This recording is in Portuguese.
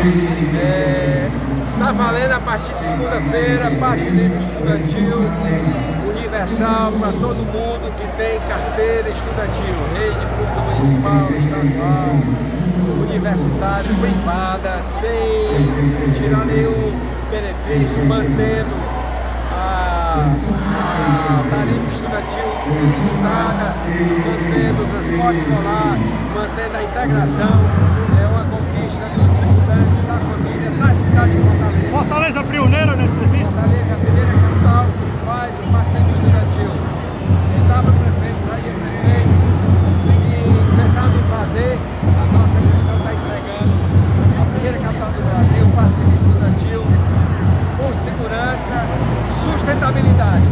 Está valendo a partir de segunda-feira, passe livre estudantil universal para todo mundo que tem carteira estudantil, rede pública municipal, estadual, universitária, privada, sem tirar nenhum benefício, mantendo a tarifa estudantil limitada, mantendo o transporte escolar, mantendo a integração. É uma conquista dos estudantes, da família, na cidade de Fortaleza. Fortaleza é pioneira nesse serviço? Fortaleza é a primeira capital que faz o passe livre estudantil. Entrava o prefeito, saía o prefeito e pensando em fazer, a nossa gestão está entregando a primeira capital do Brasil, o passe livre estudantil, com segurança, sustentabilidade.